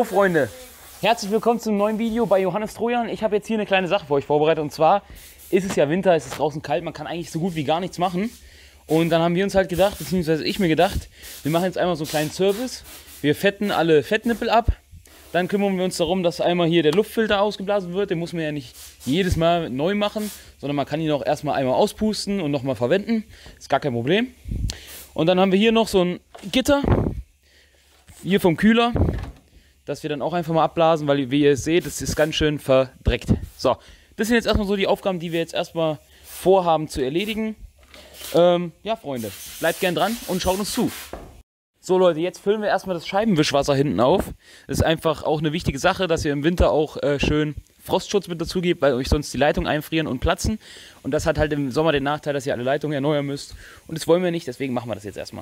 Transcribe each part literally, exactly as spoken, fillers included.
Freunde, herzlich willkommen zum neuen Video bei Johannes Trojan. Ich habe jetzt hier eine kleine Sache für euch vorbereitet, und zwar ist es ja Winter, es ist draußen kalt, man kann eigentlich so gut wie gar nichts machen. Und dann haben wir uns halt gedacht, beziehungsweise ich mir gedacht, wir machen jetzt einmal so einen kleinen Service. Wir fetten alle Fettnippel ab, dann kümmern wir uns darum, dass einmal hier der Luftfilter ausgeblasen wird. Den muss man ja nicht jedes Mal neu machen, sondern man kann ihn auch erstmal einmal auspusten und nochmal verwenden. Ist gar kein Problem. Und dann haben wir hier noch so ein Gitter, hier vom Kühler, das wir dann auch einfach mal abblasen, weil, wie ihr seht, das ist ganz schön verdreckt. So, das sind jetzt erstmal so die Aufgaben, die wir jetzt erstmal vorhaben zu erledigen. Ähm, ja, Freunde, bleibt gern dran und schaut uns zu. So Leute, jetzt füllen wir erstmal das Scheibenwischwasser hinten auf. Das ist einfach auch eine wichtige Sache, dass ihr im Winter auch äh, schön Frostschutz mit dazu gebt, weil euch sonst die Leitungen einfrieren und platzen. Und das hat halt im Sommer den Nachteil, dass ihr alle Leitungen erneuern müsst. Und das wollen wir nicht, deswegen machen wir das jetzt erstmal.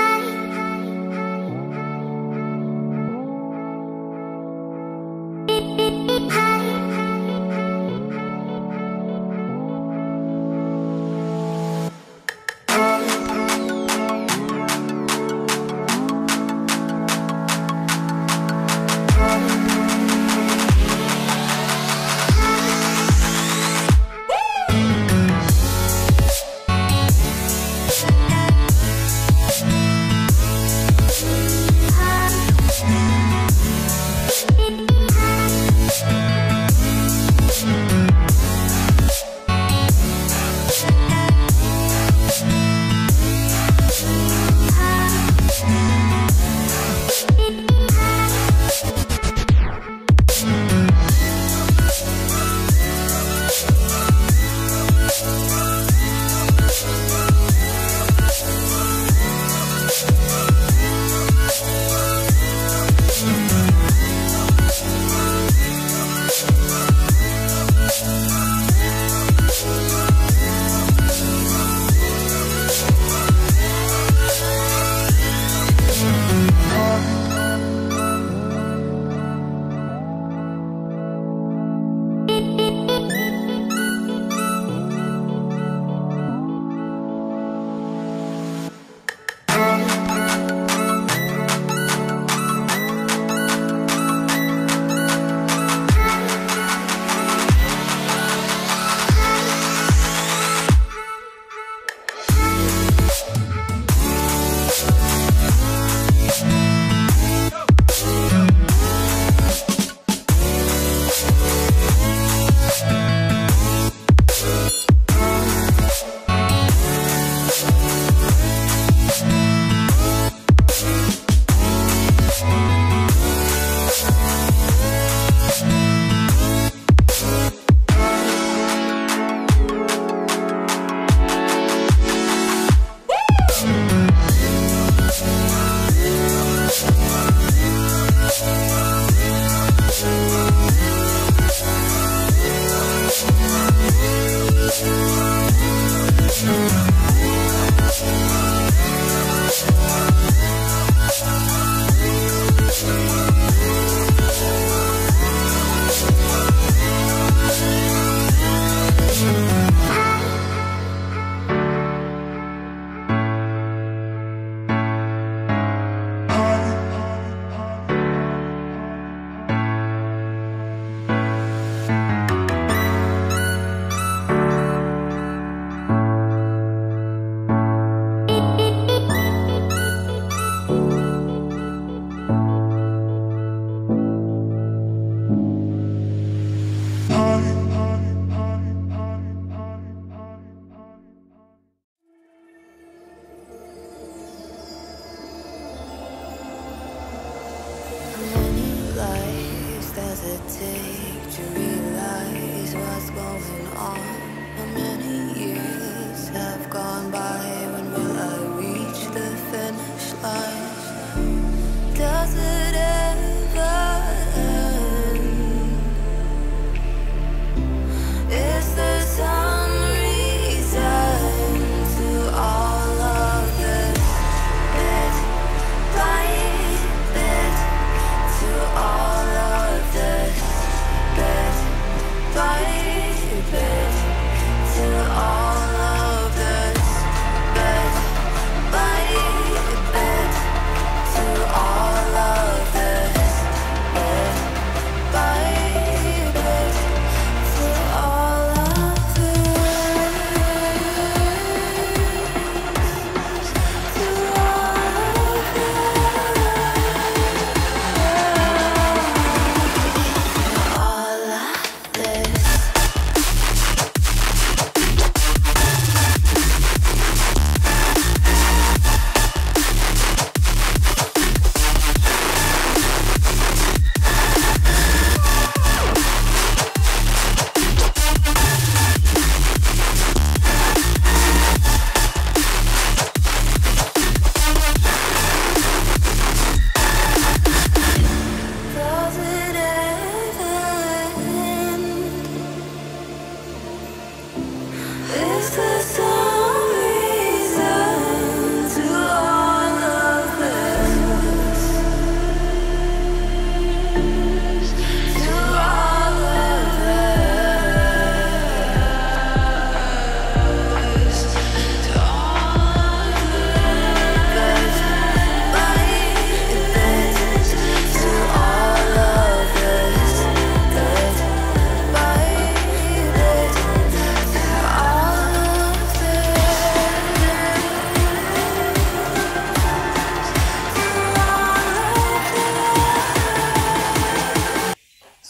Does it take to realize what's going on? How many years have gone by? When will I reach the finish line? Does it ever end? Is there some reason to all of this? Bit by bit, to all of this, bit by bit, to all of this, bit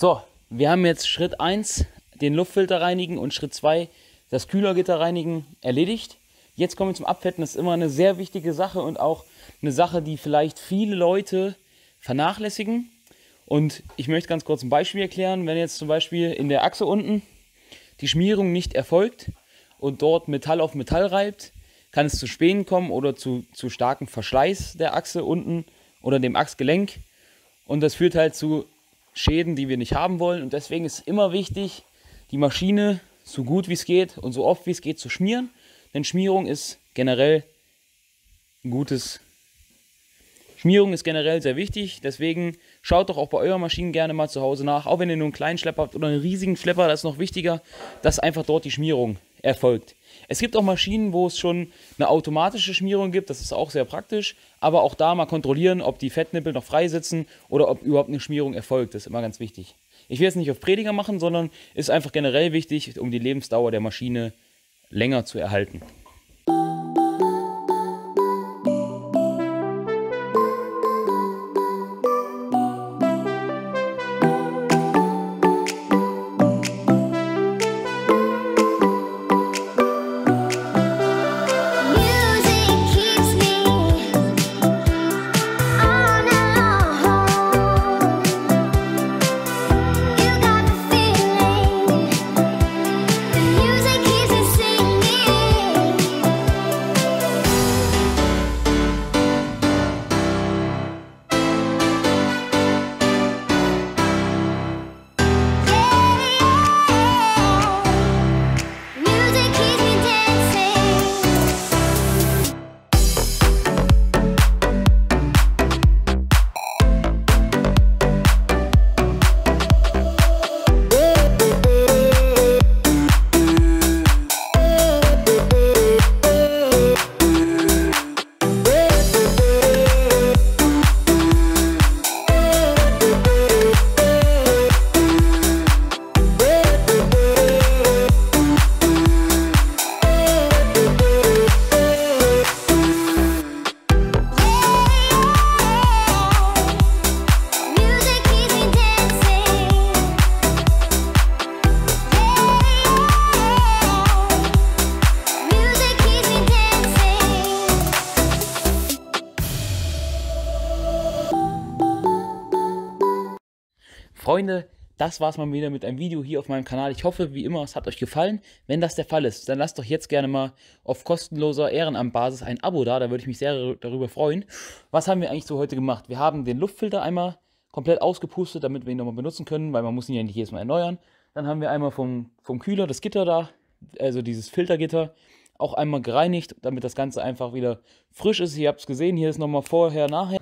So, wir haben jetzt Schritt eins, den Luftfilter reinigen, und Schritt zwei, das Kühlergitter reinigen, erledigt. Jetzt kommen wir zum Abfetten. Das ist immer eine sehr wichtige Sache und auch eine Sache, die vielleicht viele Leute vernachlässigen. Und ich möchte ganz kurz ein Beispiel erklären. Wenn jetzt zum Beispiel in der Achse unten die Schmierung nicht erfolgt und dort Metall auf Metall reibt, kann es zu Spänen kommen oder zu, zu starkem Verschleiß der Achse unten oder dem Achsgelenk. Und das führt halt zu Schäden, die wir nicht haben wollen. Und deswegen ist es immer wichtig, die Maschine so gut wie es geht und so oft wie es geht zu schmieren. Denn Schmierung ist generell ein gutes. Schmierung ist generell sehr wichtig. Deswegen schaut doch auch bei euren Maschinen gerne mal zu Hause nach. Auch wenn ihr nur einen kleinen Schlepper habt oder einen riesigen Schlepper, das ist noch wichtiger, dass einfach dort die Schmierung erfolgt. Es gibt auch Maschinen, wo es schon eine automatische Schmierung gibt. Das ist auch sehr praktisch. Aber auch da mal kontrollieren, ob die Fettnippel noch frei sitzen oder ob überhaupt eine Schmierung erfolgt. Das ist immer ganz wichtig. Ich will es nicht auf Prediger machen, sondern ist einfach generell wichtig, um die Lebensdauer der Maschine länger zu erhalten. Freunde, das war's mal wieder mit einem Video hier auf meinem Kanal. Ich hoffe, wie immer, es hat euch gefallen. Wenn das der Fall ist, dann lasst doch jetzt gerne mal auf kostenloser Ehrenamtbasis ein Abo da. Da würde ich mich sehr darüber freuen. Was haben wir eigentlich so heute gemacht? Wir haben den Luftfilter einmal komplett ausgepustet, damit wir ihn nochmal benutzen können, weil man muss ihn ja nicht jedes Mal erneuern. Dann haben wir einmal vom, vom Kühler das Gitter da, also dieses Filtergitter, auch einmal gereinigt, damit das Ganze einfach wieder frisch ist. Ihr habt es gesehen, hier ist nochmal vorher, nachher.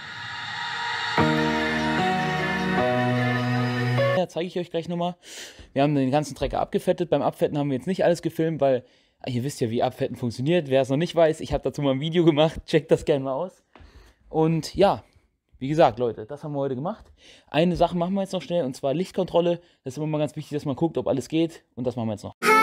Zeige ich euch gleich nochmal. Wir haben den ganzen Trecker abgefettet. Beim Abfetten haben wir jetzt nicht alles gefilmt, weil ihr wisst ja, wie Abfetten funktioniert. Wer es noch nicht weiß, ich habe dazu mal ein Video gemacht. Checkt das gerne mal aus. Und ja, wie gesagt, Leute, das haben wir heute gemacht. Eine Sache machen wir jetzt noch schnell, und zwar Lichtkontrolle. Das ist immer mal ganz wichtig, dass man guckt, ob alles geht. Und das machen wir jetzt noch.